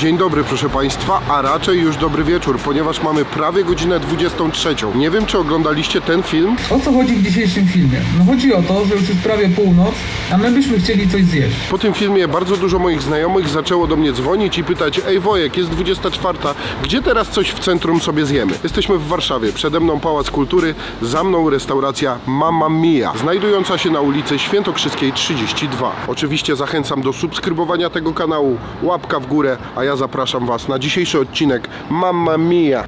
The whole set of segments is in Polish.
Dzień dobry proszę Państwa, a raczej już dobry wieczór, ponieważ mamy prawie godzinę 23. Nie wiem, czy oglądaliście ten film? O co chodzi w dzisiejszym filmie? No chodzi o to, że już jest prawie północ, a my byśmy chcieli coś zjeść. Po tym filmie bardzo dużo moich znajomych zaczęło do mnie dzwonić i pytać: ej Wojek, jest 24, gdzie teraz coś w centrum sobie zjemy? Jesteśmy w Warszawie, przede mną Pałac Kultury, za mną restauracja Mamma Mia, znajdująca się na ulicy Świętokrzyskiej 32. Oczywiście zachęcam do subskrybowania tego kanału, łapka w górę, a ja zapraszam Was na dzisiejszy odcinek Mamma Mia.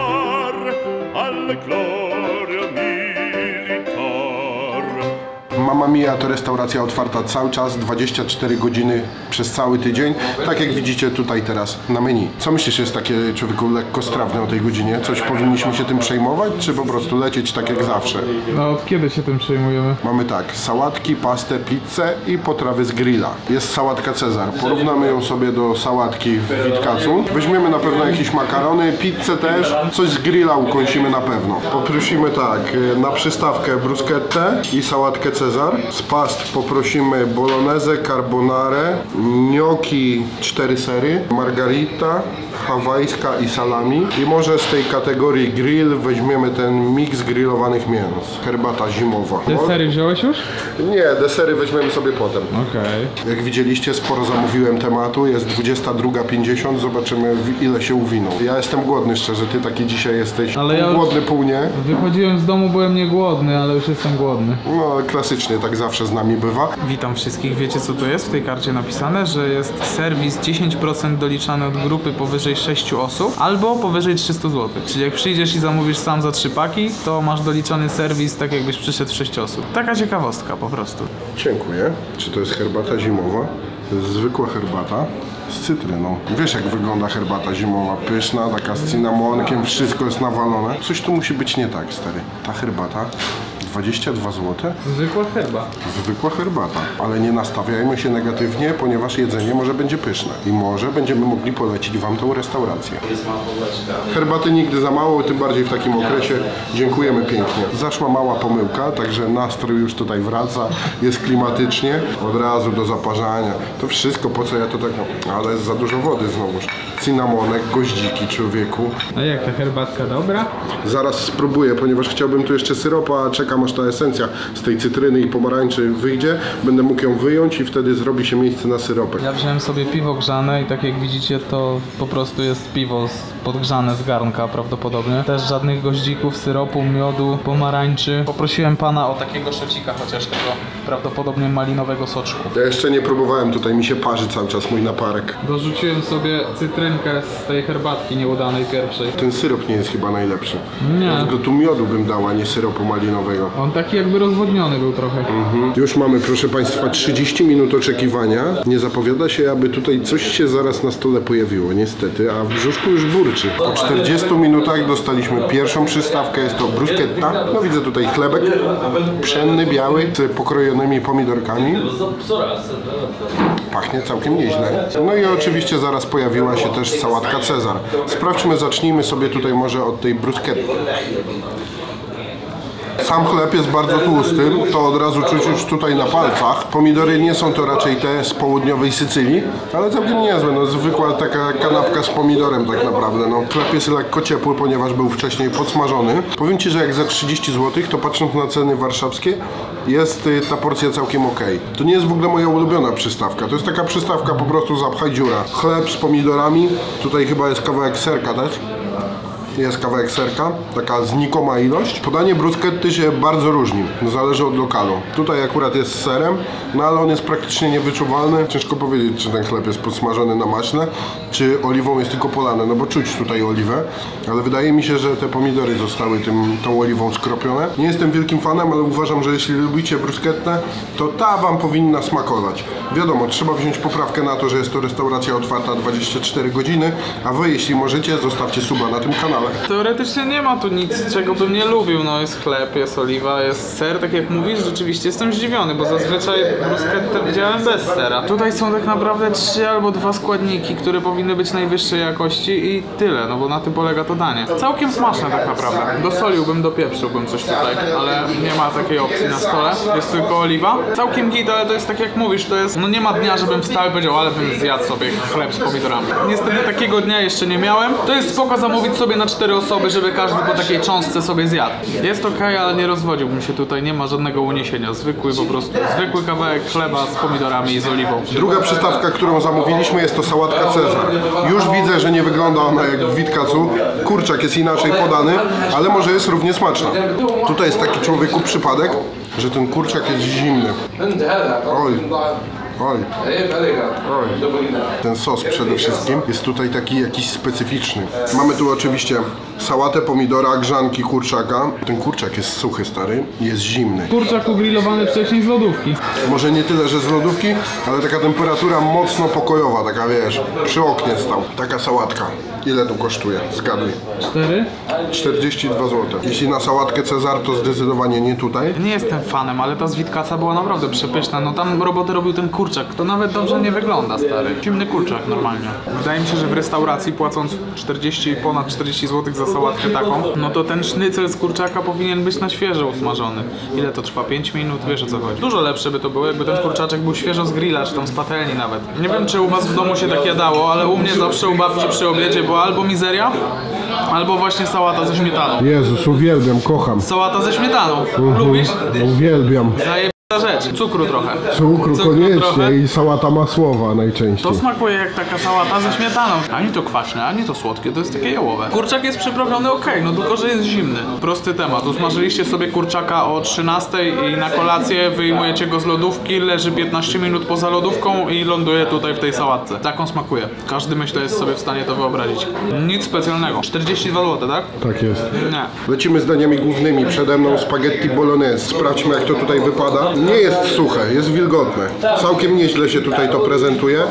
Mamma Mia to restauracja otwarta cały czas, 24 godziny przez cały tydzień. Tak jak widzicie tutaj teraz na menu. Co myślisz, jest takie, człowieku, lekko strawne o tej godzinie? Coś powinniśmy się tym przejmować, czy po prostu lecieć tak jak zawsze? No kiedy się tym przejmujemy? Mamy tak, sałatki, pastę, pizzę i potrawy z grilla. Jest sałatka Cezar. Porównamy ją sobie do sałatki w Witkacu. Weźmiemy na pewno jakieś makarony, pizzę też. Coś z grilla ukąsimy na pewno. Poprosimy tak, na przystawkę bruschettę i sałatkę Cezar. Z past poprosimy bolognese, carbonare, gnocchi 4 sery, margarita, hawajska i salami. I może z tej kategorii grill weźmiemy ten miks grillowanych mięs. Herbata zimowa. Desery wziąłeś już? Nie, desery weźmiemy sobie potem. Okej. Jak widzieliście, sporo zamówiłem tematu. Jest 22:50. Zobaczymy, ile się uwinął. Ja jestem głodny, szczerze. Ty taki dzisiaj jesteś. Ale pół ja głodny, pół nie. Wychodziłem z domu, byłem niegłodny, ale już jestem głodny. No, klasycznie, tak zawsze z nami bywa. Witam wszystkich. Wiecie co tu jest w tej karcie napisane? Że jest serwis 10% doliczany od grupy powyżej 6 osób albo powyżej 300 zł. Czyli jak przyjdziesz i zamówisz sam za 3 paki, to masz doliczony serwis tak jakbyś przyszedł 6 osób. Taka ciekawostka po prostu. Dziękuję. Czy to jest herbata zimowa? To jest zwykła herbata z cytryną. Wiesz, jak wygląda herbata zimowa? Pyszna, taka z cynamonkiem, wszystko jest nawalone. Coś tu musi być nie tak, stary. Ta herbata 22 zł? Zwykła herba. Zwykła herbata. Ale nie nastawiajmy się negatywnie, ponieważ jedzenie może będzie pyszne. I może będziemy mogli polecić Wam tą restaurację. Herbaty nigdy za mało, tym bardziej w takim okresie. Dziękujemy pięknie. Zaszła mała pomyłka, także nastrój już tutaj wraca. Jest klimatycznie. Od razu do zaparzania. To wszystko, po co ja to tak... Ale jest za dużo wody znowuż. Cynamonek, goździki, człowieku. A jak ta herbatka dobra? Zaraz spróbuję, ponieważ chciałbym tu jeszcze syropa, a czekam aż ta esencja z tej cytryny i pomarańczy wyjdzie. Będę mógł ją wyjąć i wtedy zrobi się miejsce na syropek. Ja wziąłem sobie piwo grzane i tak jak widzicie, to po prostu jest piwo podgrzane z garnka prawdopodobnie. Też żadnych goździków, syropu, miodu, pomarańczy. Poprosiłem pana o takiego szocika, chociaż tego prawdopodobnie malinowego soczku. Ja jeszcze nie próbowałem, tutaj mi się parzy cały czas mój naparek. Dorzuciłem sobie cytrynkę z tej herbatki nieudanej pierwszej. Ten syrop nie jest chyba najlepszy. Nie. Dlatego tu miodu bym dał, a nie syropu malinowego. On taki jakby rozwodniony był trochę. Już mamy, proszę Państwa, 30 minut oczekiwania. Nie zapowiada się, aby tutaj coś się zaraz na stole pojawiło, niestety, a w brzuszku już burczy. Po 40 minutach dostaliśmy pierwszą przystawkę, jest to bruschetta. No widzę tutaj chlebek, pszenny, biały, z pokrojonymi pomidorkami. Pachnie całkiem nieźle. No i oczywiście zaraz pojawiła się też sałatka Cezar. Sprawdźmy, zacznijmy sobie tutaj może od tej bruschetty. Sam chleb jest bardzo tłusty, to od razu czuć już tutaj na palcach. Pomidory nie są to raczej te z południowej Sycylii, ale całkiem niezłe, no zwykła taka kanapka z pomidorem tak naprawdę. No. Chleb jest lekko ciepły, ponieważ był wcześniej podsmażony. Powiem Ci, że jak za 30 zł, to patrząc na ceny warszawskie, jest ta porcja całkiem ok. To nie jest w ogóle moja ulubiona przystawka, to jest taka przystawka po prostu zapchaj dziura. Chleb z pomidorami, tutaj chyba jest kawałek serka też. Jest kawałek serka, taka znikoma ilość. Podanie bruschetty się bardzo różni, zależy od lokalu. Tutaj akurat jest z serem, no ale on jest praktycznie niewyczuwalny. Ciężko powiedzieć, czy ten chleb jest podsmażony na maśle, czy oliwą jest tylko polane, no bo czuć tutaj oliwę, ale wydaje mi się, że te pomidory zostały tą oliwą skropione. Nie jestem wielkim fanem, ale uważam, że jeśli lubicie bruschettę, to ta Wam powinna smakować. Wiadomo, trzeba wziąć poprawkę na to, że jest to restauracja otwarta 24 godziny, a Wy, jeśli możecie, zostawcie suba na tym kanale. ale... Teoretycznie nie ma tu nic, czego bym nie lubił. No jest chleb, jest oliwa, jest ser, tak jak mówisz, rzeczywiście jestem zdziwiony, bo zazwyczaj bruschettę widziałem bez sera. Tutaj są tak naprawdę 3 albo 2 składniki, które powinny być najwyższej jakości i tyle, no bo na tym polega to danie. Całkiem smaczne tak naprawdę. Dosoliłbym, dopieprzyłbym coś tutaj, ale nie ma takiej opcji na stole. Jest tylko oliwa. Całkiem git, ale to jest tak jak mówisz, to jest, no nie ma dnia, żebym wstał i powiedział, ale bym zjadł sobie chleb z pomidorami. Niestety takiego dnia jeszcze nie miałem. To jest spoko zamówić sobie na 4 osoby, żeby każdy po takiej cząstce sobie zjadł. Jest okej, ale nie rozwodziłbym się tutaj, nie ma żadnego uniesienia. Zwykły po prostu, zwykły kawałek chleba z pomidorami i z oliwą. Druga przystawka, którą zamówiliśmy, jest to sałatka Cezar. Już widzę, że nie wygląda ona jak w Witkacu. Kurczak jest inaczej podany, ale może jest równie smaczna. Tutaj jest taki, człowieku, przypadek, że ten kurczak jest zimny. Oj. Oj. Oj. Ten sos przede wszystkim jest tutaj taki jakiś specyficzny. Mamy tu oczywiście sałatę pomidora, grzanki kurczaka. Ten kurczak jest suchy, stary, jest zimny. Kurczak ugrillowany wcześniej z lodówki. Może nie tyle, że z lodówki, ale taka temperatura mocno pokojowa, taka wiesz, przy oknie stał. Taka sałatka. Ile tu kosztuje? Zgaduj. 4? 42 zł. Jeśli na sałatkę Cezar, to zdecydowanie nie tutaj. Nie jestem fanem, ale ta z Witkaca była naprawdę przepyszna. No tam robotę robił ten kurczak. To nawet dobrze nie wygląda, stary. Zimny kurczak normalnie. Wydaje mi się, że w restauracji płacąc ponad 40 zł za sałatkę taką, no to ten sznycel z kurczaka powinien być na świeżo usmażony. Ile to trwa? 5 minut? Wiesz o co chodzi. Dużo lepsze by to było, jakby ten kurczaczek był świeżo z grilla, czy tam z patelni nawet. Nie wiem, czy u was w domu się tak jadało, ale u mnie zawsze u babci przy obiedzie była albo mizeria, albo właśnie sałata ze śmietaną. Jezus, uwielbiam, kocham. Sałata ze śmietaną. Lubisz? Uwielbiam. Rzecz. Cukru trochę. Cukru koniecznie trochę. i sałata masłowa najczęściej. To smakuje jak taka sałata ze śmietaną. Ani to kwaśne, ani to słodkie, to jest takie jałowe. Kurczak jest przyprawiony okej, no tylko że jest zimny. Prosty temat. Usmażyliście sobie kurczaka o 13 i na kolację wyjmujecie go z lodówki, leży 15 minut poza lodówką i ląduje tutaj w tej sałatce. Tak on smakuje. Każdy, myślę, jest sobie w stanie to wyobrazić. Nic specjalnego. 42 zł, tak? Tak jest. Nie. Lecimy z daniami głównymi. Przede mną spaghetti bolognese. Sprawdźmy, jak to tutaj wypada. Nie jest suche, jest wilgotne. Całkiem nieźle się tutaj to prezentuje.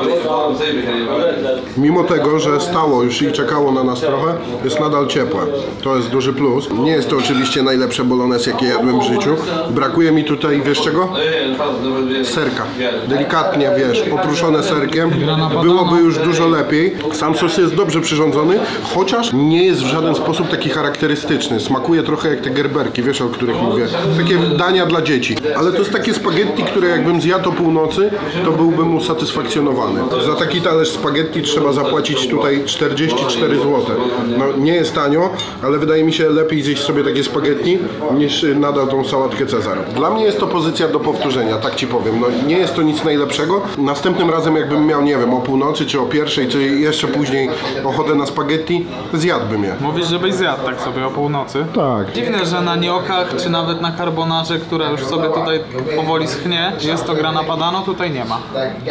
Mimo tego, że stało już i czekało na nas trochę, jest nadal ciepłe. To jest duży plus. Nie jest to oczywiście najlepsze bolognese, jakie jadłem w życiu. Brakuje mi tutaj, wiesz czego? Serka. Delikatnie, wiesz, popruszone serkiem. Byłoby już dużo lepiej. Sam sos jest dobrze przyrządzony, chociaż nie jest w żaden sposób taki charakterystyczny. Smakuje trochę jak te gerberki, wiesz, o których mówię. Takie dania dla dzieci. Ale to jest takie spaghetti, które jakbym zjadł o północy, to byłbym usatysfakcjonowany. Za taki talerz spaghetti trzeba zapłacić tutaj 44 zł. No nie jest tanio, ale wydaje mi się lepiej zjeść sobie takie spaghetti niż nadal tą sałatkę Cezar. Dla mnie jest to pozycja do powtórzenia, tak ci powiem. No nie jest to nic najlepszego. Następnym razem jakbym miał, nie wiem, o północy, czy o pierwszej, czy jeszcze później ochotę na spaghetti, zjadłbym je. Mówisz, żebyś zjadł tak sobie o północy? Tak. Dziwne, że na gnocchach, czy nawet na carbonarze, która już sobie tutaj powoli schnie, jest to grana padano, tutaj nie ma.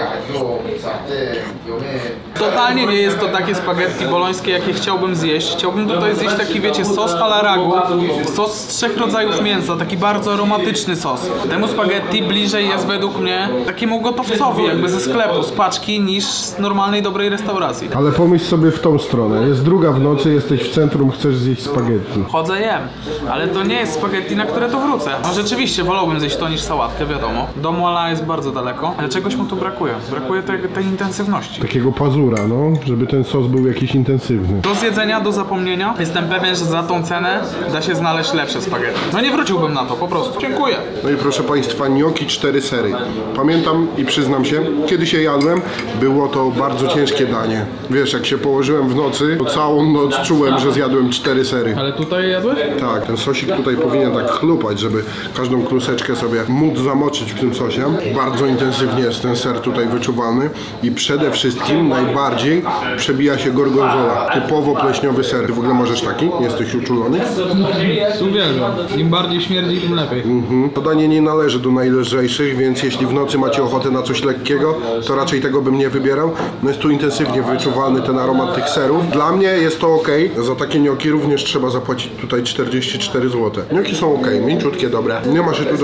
Totalnie nie jest to takie spaghetti bolońskie, jakie chciałbym zjeść. Chciałbym tutaj zjeść taki, wiecie, sos ala ragu, sos z 3 rodzajów mięsa, taki bardzo aromatyczny sos. Temu spaghetti bliżej jest według mnie takiemu gotowcowi, jakby ze sklepu, z paczki, niż z normalnej, dobrej restauracji. Ale pomyśl sobie w tą stronę. Jest 2 w nocy, jesteś w centrum, chcesz zjeść spaghetti. Chodzę, jem, ale to nie jest spaghetti, na które tu wrócę. No rzeczywiście, wolałbym zjeść to niż sałatkę, wiadomo. Do Mola jest bardzo daleko, ale czegoś mu tu brakuje. Brakuje tej intensywności. Takiego pazura, no, żeby ten sos był jakiś intensywny. Do zjedzenia, do zapomnienia. Jestem pewien, że za tą cenę da się znaleźć lepsze spaghetti. No nie wróciłbym na to, po prostu. Dziękuję. No i proszę Państwa, gnocchi 4 sery. Pamiętam i przyznam się, kiedy się jadłem, było to bardzo ciężkie danie. Wiesz, jak się położyłem w nocy, to całą noc czułem, że zjadłem 4 sery. Ale tutaj jadłeś? Tak, ten sosik tutaj powinien tak chlupać, żeby każdą kluseczkę sobie móc zamoczyć w tym sosie. Bardzo intensywnie jest ten ser tutaj wyczuwalny i przede wszystkim najbardziej przebija się gorgonzola. Typowo pleśniowy ser. Ty w ogóle możesz taki? Jesteś uczulony? Uwielbiam. Im bardziej śmierdzi, tym lepiej. To danie nie należy do najlżejszych, więc jeśli w nocy macie ochotę na coś lekkiego, to raczej tego bym nie wybierał. No jest tu intensywnie wyczuwalny ten aromat tych serów. Dla mnie jest to ok. Za takie gnocchi również trzeba zapłacić tutaj 44 zł. Gnocchi są ok, mięciutkie, dobre. Nie ma się tu do czego przyczepić.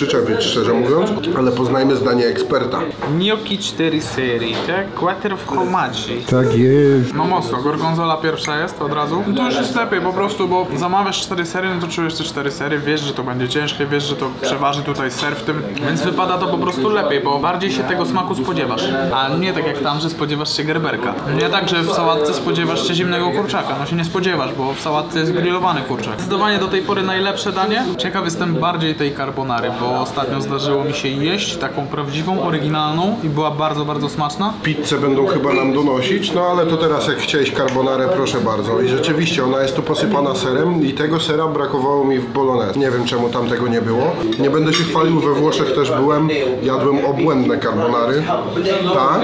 przyczepić, szczerze mówiąc, ale poznajmy zdanie eksperta. Gnocchi 4 serii, tak? 4 formaggi. Tak jest. No mocno, gorgonzola pierwsza jest od razu. No to już jest lepiej po prostu, bo zamawiasz 4 serie, no to czujesz te 4 serie, wiesz, że to będzie ciężkie, wiesz, że to przeważy tutaj ser w tym, więc wypada to po prostu lepiej, bo bardziej się tego smaku spodziewasz. A nie tak jak tam, że spodziewasz się gerberka. Nie tak, że w sałatce spodziewasz się zimnego kurczaka, no się nie spodziewasz, bo w sałatce jest grillowany kurczak. Zdecydowanie do tej pory najlepsze danie. Ciekaw jestem bardziej tej carbonary, bo ostatnio zdarzyło mi się jeść taką prawdziwą, oryginalną i była bardzo, bardzo smaczna. Pizzę będą chyba nam donosić, no ale to teraz jak chciałeś carbonarę, proszę bardzo. I rzeczywiście ona jest tu posypana serem i tego sera brakowało mi w bolognese. Nie wiem czemu tam tego nie było. Nie będę się chwalił, we Włoszech też byłem, jadłem obłędne carbonary. Ta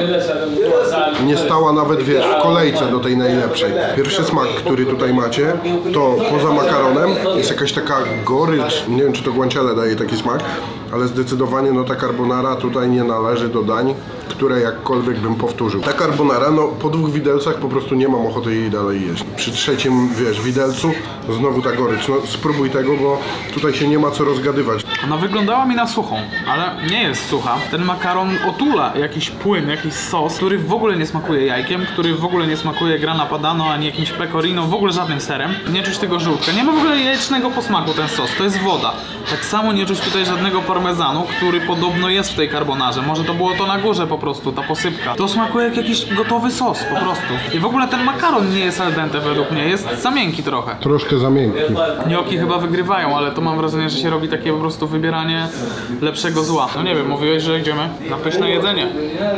nie stała nawet, wiesz, w kolejce do tej najlepszej. Pierwszy smak, który tutaj macie, to poza makaronem jest jakaś taka gorycz, nie wiem czy to guanciale daje taki smak, ale zdecydowanie no ta carbonara tutaj nie należy do dań, które jakkolwiek bym powtórzył. Ta carbonara, no po 2 widelcach po prostu nie mam ochoty jej dalej jeść. Przy 3, wiesz, widelcu znowu ta gorycz. No spróbuj tego, bo tutaj się nie ma co rozgadywać. Ona wyglądała mi na suchą, ale nie jest sucha. Ten makaron otula jakiś płyn, jakiś sos, który w ogóle nie smakuje jajkiem, który w ogóle nie smakuje grana padano, ani jakimś pecorino, w ogóle żadnym serem. Nie czuć tego żółtka. Nie ma w ogóle jajecznego posmaku ten sos, to jest woda. Tak samo nie czuć tutaj żadnego parmezanu, który podobno jest w tej carbonarze. Może to było to na górze po prostu, ta posypka. To smakuje jak jakiś gotowy sos po prostu. I w ogóle ten makaron nie jest al dente według mnie, jest za miękki trochę. Troszkę za miękki. Gnocchi chyba wygrywają, ale to mam wrażenie, że się robi takie po prostu wybieranie lepszego zła. No nie wiem, mówiłeś, że idziemy na pyszne jedzenie.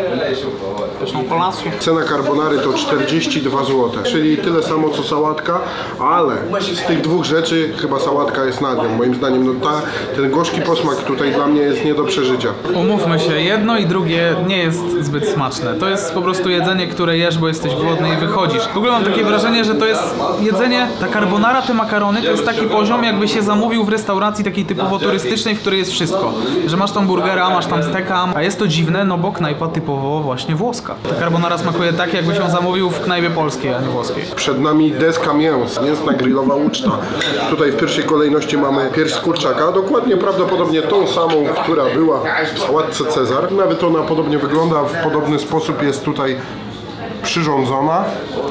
Pyszną kolację. Cena carbonary to 42 zł, czyli tyle samo co sałatka, ale z tych 2 rzeczy chyba sałatka jest nad nią. Moim zdaniem no ten gorzki posmak tutaj dla mnie jest nie do przeżycia. Umówmy się, jedno i drugie nie jest zbyt smaczne. To jest po prostu jedzenie, które jesz, bo jesteś głodny i wychodzisz. W ogóle mam takie wrażenie, że to jest jedzenie, ta carbonara, te makarony, to jest taki poziom, jakby się zamówił w restauracji takiej typowo turystycznej, w której jest wszystko. Że masz tam burgera, masz tam steka, a jest to dziwne, no bo knajpa typowo właśnie włoska. Ta carbonara smakuje tak, jakby się zamówił w knajpie polskiej, a nie włoskiej. Przed nami deska mięs, mięsna grillowa uczta. Tutaj w pierwszej kolejności mamy pierś z kurczaka, dokładnie prawdopodobnie tą samą, która była w sałatce Cezar. Nawet ona podobnie wygląda, w podobny sposób jest tutaj przyrządzona.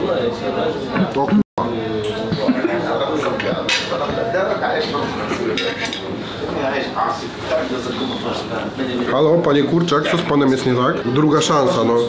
O, halo, panie kurczak, co z panem jest nie tak? Druga szansa, no.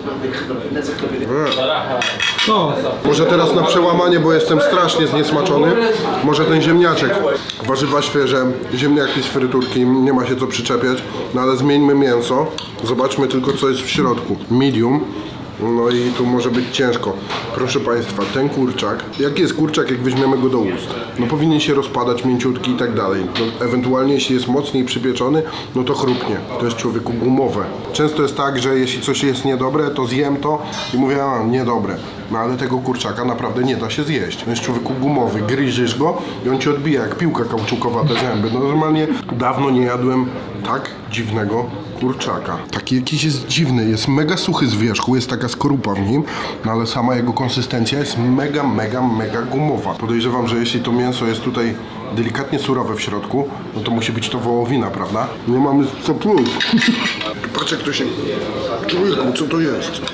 Co? Może teraz na przełamanie, bo jestem strasznie zniesmaczony. Może ten ziemniaczek. Warzywa świeże, ziemniaki z fryturki, nie ma się co przyczepiać. No ale zmieńmy mięso. Zobaczmy tylko co jest w środku. Medium. No i tu może być ciężko. Proszę Państwa, ten kurczak, jaki jest kurczak, jak weźmiemy go do ust? No powinien się rozpadać, mięciutki i tak dalej. No, ewentualnie jeśli jest mocniej przypieczony, no to chrupnie. To jest człowieku gumowe. Często jest tak, że jeśli coś jest niedobre, to zjem to i mówię, a niedobre. No ale tego kurczaka naprawdę nie da się zjeść. On jest człowieku gumowy, gryziesz go i on ci odbija jak piłka kauczukowa te zęby. No normalnie dawno nie jadłem tak dziwnego kurczaka. Taki jakiś jest dziwny, jest mega suchy z wierzchu, jest taka skorupa w nim, no ale sama jego konsystencja jest mega, mega, mega gumowa. Podejrzewam, że jeśli to mięso jest tutaj delikatnie surowe w środku, no to musi być to wołowina, prawda? Nie mamy co pluć. Patrz jak to się... Człowieku, co to jest?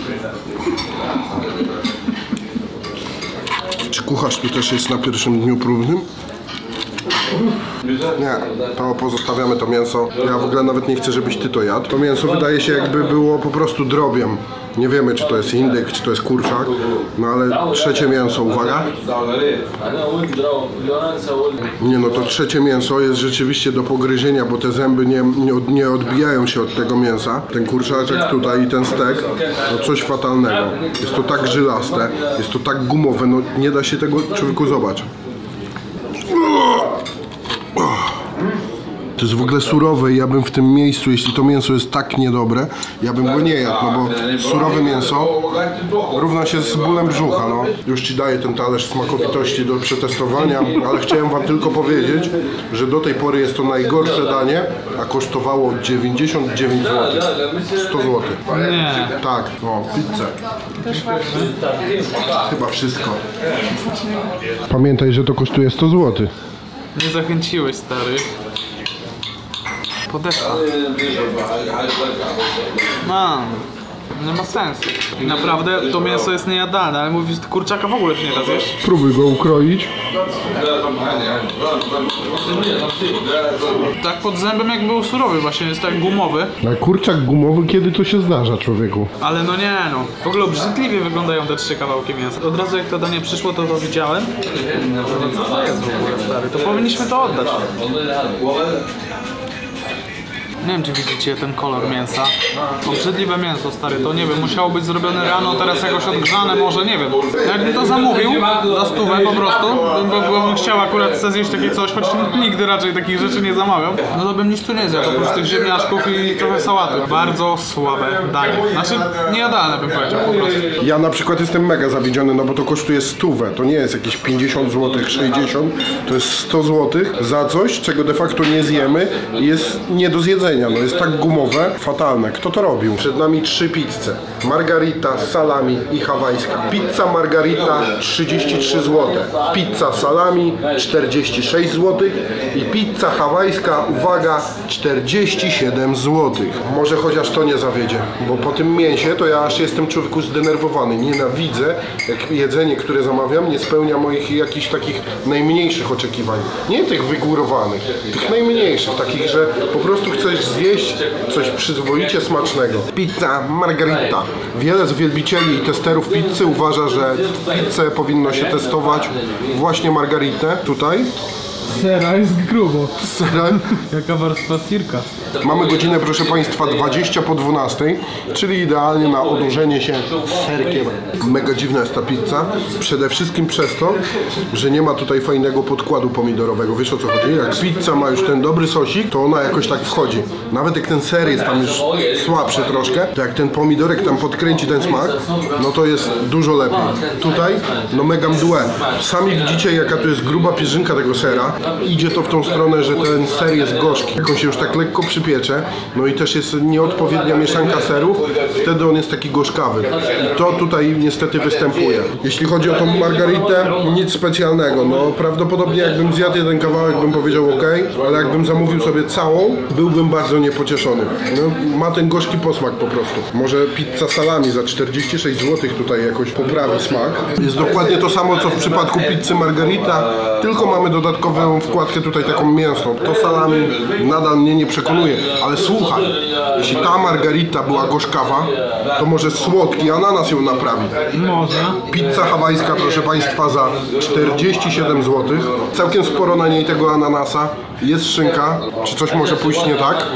Czy kucharz tu też jest na pierwszym dniu próbnym? Nie, to pozostawiamy to mięso. Ja w ogóle nawet nie chcę, żebyś ty to jadł. To mięso wydaje się jakby było po prostu drobiem. Nie wiemy, czy to jest indyk, czy to jest kurczak. No ale trzecie mięso, uwaga. Nie no, to trzecie mięso jest rzeczywiście do pogryzienia, bo te zęby nie odbijają się od tego mięsa. Ten kurczaczek tutaj i ten stek, to coś fatalnego. Jest to tak żylaste, jest to tak gumowe, no nie da się tego człowieku zobaczyć. To jest w ogóle surowe i ja bym w tym miejscu, jeśli to mięso jest tak niedobre, ja bym go nie jadł, no bo surowe mięso równa się z bólem brzucha, no. Już ci daję ten talerz smakowitości do przetestowania, ale chciałem wam tylko powiedzieć, że do tej pory jest to najgorsze danie, a kosztowało 99 zł. 100 zł. Nie. Tak, o, pizzę. Chyba wszystko. Pamiętaj, że to kosztuje 100 zł. Nie zachęciłeś, stary. podeszła. No, nie ma sensu. Naprawdę to mięso jest niejadalne, ale mówisz, że kurczaka w ogóle się nie da zjeść. Spróbuj go ukroić. Tak pod zębem jak był surowy, właśnie jest tak gumowy. A kurczak gumowy, kiedy to się zdarza, człowieku? Ale no nie no, w ogóle obrzydliwie wyglądają te 3 kawałki mięsa. Od razu jak to danie przyszło, to widziałem. Co to jest w ogóle, stary? To powinniśmy to oddać. Nie wiem, czy widzicie ten kolor mięsa. Obrzydliwe mięso, stary, to nie wiem, musiało być zrobione rano, teraz jakoś odgrzane, może, nie wiem. Jakbym to zamówił za 100 po prostu, bo bym chciał akurat sobie zjeść takie coś, choć nigdy raczej takich rzeczy nie zamawiam, no to bym nic tu nie zjadł, oprócz tych ziemniaczków i trochę sałaty. Bardzo słabe danie. Znaczy, niejadalne bym powiedział po prostu. Ja na przykład jestem mega zawiedziony, no bo to kosztuje 100. To nie jest jakieś 50 zł, 60, to jest 100 zł za coś, czego de facto nie zjemy i jest nie do zjedzenia. No jest tak gumowe, fatalne. Kto to robił? Przed nami 3 pizze. Margarita, salami i hawajska. Pizza margarita 33 zł. Pizza salami 46 zł. I pizza hawajska, uwaga, 47 zł. Może chociaż to nie zawiedzie, bo po tym mięsie to ja aż jestem, człowieku, zdenerwowany. Nienawidzę, jak jedzenie, które zamawiam, nie spełnia moich jakichś takich najmniejszych oczekiwań. Nie tych wygórowanych, tych najmniejszych, takich, że po prostu chcesz zjeść coś przyzwoicie smacznego. Pizza margarita. Wiele z wielbicieli i testerów pizzy uważa, że pizzę powinno się testować właśnie margaritę. Tutaj Sera jest grubo. z serem. Jaka warstwa sirka. Mamy godzinę, proszę Państwa, 20 po 12, czyli idealnie na odurzenie się serkiem. Mega dziwna jest ta pizza, przede wszystkim przez to, że nie ma tutaj fajnego podkładu pomidorowego. Wiesz, o co chodzi? Jak pizza ma już ten dobry sosik, to ona jakoś tak wchodzi. Nawet jak ten ser jest tam już słabszy troszkę, to jak ten pomidorek tam podkręci ten smak, no to jest dużo lepiej. Tutaj, no mega mdłe. Sami widzicie, jaka to jest gruba pierzynka tego sera. Idzie to w tą stronę, że ten ser jest gorzki. Jak on się już tak lekko przypiecze, no i też jest nieodpowiednia mieszanka serów, wtedy on jest taki gorzkawy. I to tutaj niestety występuje. Jeśli chodzi o tą margaritę, nic specjalnego. No prawdopodobnie jakbym zjadł jeden kawałek, bym powiedział ok, ale jakbym zamówił sobie całą, byłbym bardzo niepocieszony. No, ma ten gorzki posmak po prostu. Może pizza salami za 46 zł tutaj jakoś poprawi smak. Jest dokładnie to samo, co w przypadku pizzy margarita, tylko mamy dodatkową wkładkę tutaj taką mięsną. To salami nadal mnie nie przekonuje, ale słuchaj, jeśli ta margarita była gorzkawa, to może słodki ananas ją naprawi. Może. Pizza hawajska, proszę Państwa, za 47 zł. Całkiem sporo na niej tego ananasa. Jest szynka. Czy coś może pójść nie tak?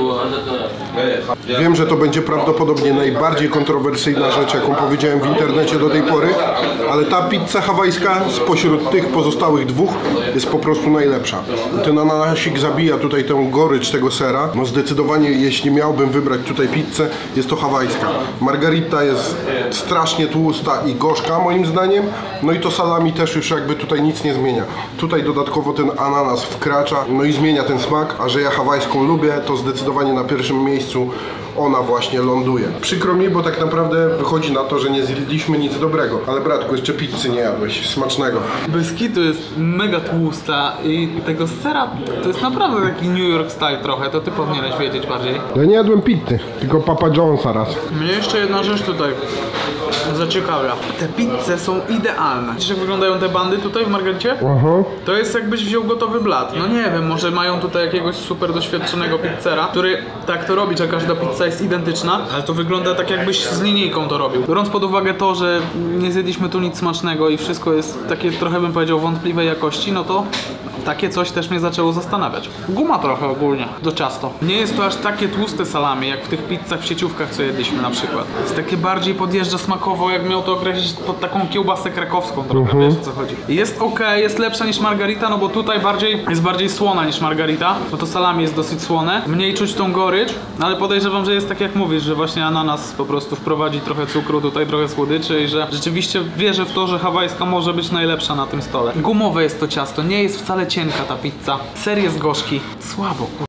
Wiem, że to będzie prawdopodobnie najbardziej kontrowersyjna rzecz, jaką powiedziałem w internecie do tej pory, ale ta pizza hawajska spośród tych pozostałych dwóch jest po prostu najlepsza. Ten ananasik zabija tutaj tę gorycz tego sera. No zdecydowanie, jeśli miałbym wybrać tutaj pizzę, jest to hawajska. Margarita jest strasznie tłusta i gorzka moim zdaniem, no i to salami też już jakby tutaj nic nie zmienia. Tutaj dodatkowo ten ananas wkracza, no i zmienia ten smak, a że ja hawajską lubię, to zdecydowanie na pierwszym miejscu ona właśnie ląduje. Przykro mi, bo tak naprawdę wychodzi na to, że nie zjedliśmy nic dobrego. Ale bratku, jeszcze pizzy nie jadłeś. Smacznego. Bez kitu jest mega tłusta i tego sera to jest naprawdę taki New York style trochę, to ty powinieneś wiedzieć bardziej. Ja nie jadłem pizzy, tylko Papa Johnsa raz. Mnie jeszcze jedna rzecz tutaj zaciekawia. Te pizze są idealne. Widzisz, jak wyglądają te bandy tutaj w Margaricie? Aha. To jest jakbyś wziął gotowy blat. No nie wiem, może mają tutaj jakiegoś super doświadczonego pizzera, który tak to robi, że każda pizza jest identyczna, ale to wygląda tak, jakbyś z linijką to robił. Biorąc pod uwagę to, że nie zjedliśmy tu nic smacznego i wszystko jest takie trochę, bym powiedział, wątpliwej jakości, no to takie coś też mnie zaczęło zastanawiać. Guma trochę ogólnie, do ciasto. Nie jest to aż takie tłuste salami, jak w tych pizzach w sieciówkach, co jedliśmy na przykład. Jest takie bardziej podjeżdża smakowo, jak miał to określić pod taką kiełbasę krakowską trochę, wiesz o co chodzi. Jest ok, jest lepsza niż margarita, no bo tutaj jest bardziej słona niż margarita, bo to salami jest dosyć słone. Mniej czuć tą gorycz, ale podejrzewam, że jest tak jak mówisz, że właśnie ananas po prostu wprowadzi trochę cukru, tutaj trochę słodyczy i że rzeczywiście wierzę w to, że hawajska może być najlepsza na tym stole. Gumowe jest to ciasto, nie jest wcale cienka ta pizza. Ser jest gorzki. Słabo,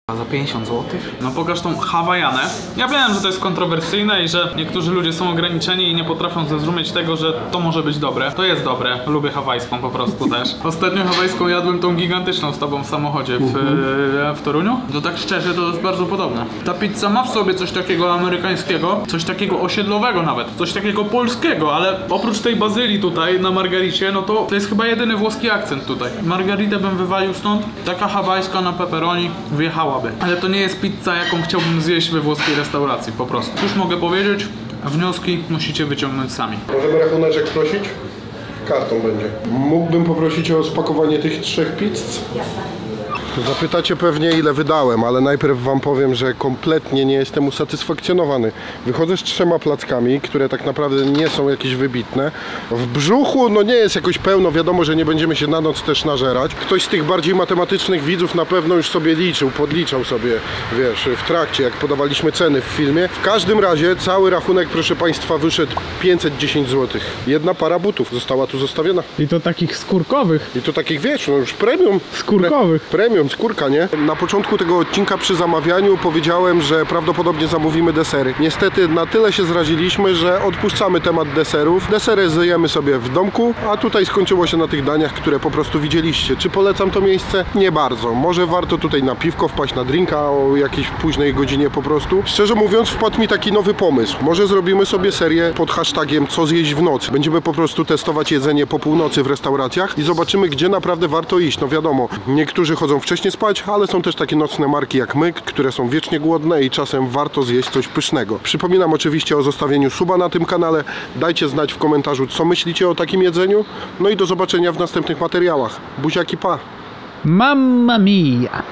A za 50 zł? No pokaż tą hawajanę. Ja wiem, że to jest kontrowersyjne i że niektórzy ludzie są ograniczeni i nie potrafią zrozumieć tego, że to może być dobre. To jest dobre. Lubię hawajską po prostu też. Ostatnio hawajską jadłem tą gigantyczną z tobą w samochodzie w Toruniu. To tak szczerze to jest bardzo podobne. Ta pizza ma w sobie coś takiego amerykańskiego, coś takiego osiedlowego nawet, coś takiego polskiego, ale oprócz tej bazylii tutaj na margaricie, no to jest chyba jedyny włoski akcent tutaj. Margaritę bym wywalił stąd, taka hawajska na pepperoni wjechałaby. Ale to nie jest pizza, jaką chciałbym zjeść we włoskiej restauracji, po prostu. Już mogę powiedzieć, wnioski musicie wyciągnąć sami. Możemy rachuneczek prosić? Kartą będzie. Mógłbym poprosić o spakowanie tych 3 pizz? Zapytacie pewnie, ile wydałem, ale najpierw wam powiem, że kompletnie nie jestem usatysfakcjonowany. Wychodzę z 3 plackami, które tak naprawdę nie są jakieś wybitne. W brzuchu no nie jest jakoś pełno, wiadomo, że nie będziemy się na noc też nażerać. Ktoś z tych bardziej matematycznych widzów na pewno już sobie liczył, podliczał sobie, wiesz, w trakcie, jak podawaliśmy ceny w filmie. W każdym razie cały rachunek, proszę państwa, wyszedł 510 zł. Jedna para butów została tu zostawiona. I to takich skórkowych. I to takich, wiesz, no już premium. Skórkowych. Premium, skórka, nie? Na początku tego odcinka przy zamawianiu powiedziałem, że prawdopodobnie zamówimy desery. Niestety na tyle się zraziliśmy, że odpuszczamy temat deserów. Desery zjemy sobie w domku, a tutaj skończyło się na tych daniach, które po prostu widzieliście. Czy polecam to miejsce? Nie bardzo. Może warto tutaj na piwko wpaść, na drinka o jakiejś późnej godzinie po prostu. Szczerze mówiąc, wpadł mi taki nowy pomysł. Może zrobimy sobie serię pod hashtagiem co zjeść w nocy. Będziemy po prostu testować jedzenie po północy w restauracjach i zobaczymy, gdzie naprawdę warto iść. No wiadomo, niektórzy chodzą wcześniej spać, ale są też takie nocne marki jak my, które są wiecznie głodne i czasem warto zjeść coś pysznego. Przypominam oczywiście o zostawieniu suba na tym kanale. Dajcie znać w komentarzu, co myślicie o takim jedzeniu. No i do zobaczenia w następnych materiałach. Buziaki, pa! Mamma mia!